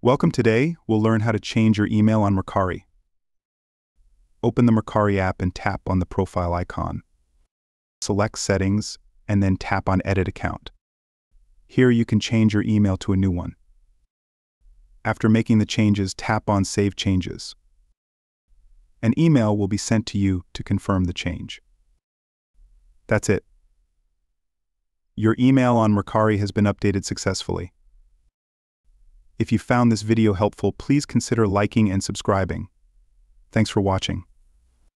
Welcome. Today, we'll learn how to change your email on Mercari. Open the Mercari app and tap on the profile icon. Select Settings and then tap on Edit Account. Here you can change your email to a new one. After making the changes, tap on Save Changes. An email will be sent to you to confirm the change. That's it. Your email on Mercari has been updated successfully. If you found this video helpful, please consider liking and subscribing. Thanks for watching.